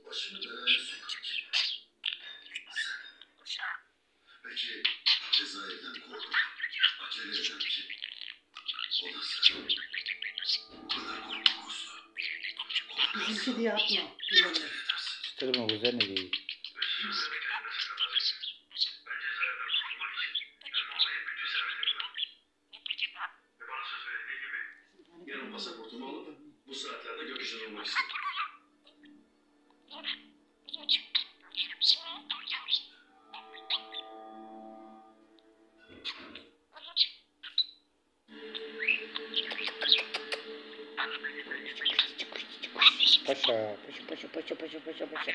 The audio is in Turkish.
Başını belaya sokan kim? Peki cezaevinden kovdum. Acele eden kim? O da sen. Bu kadar korkma Kozlu. Bizimki diye atma. Acele edersin. Çıtırma güzel ne değil. Yarın pasaportumu alıp bu saatlerde gökyüzünde olmak istedim. Paşa, paşa, paşa, paşa, paşa, paşa, paşa.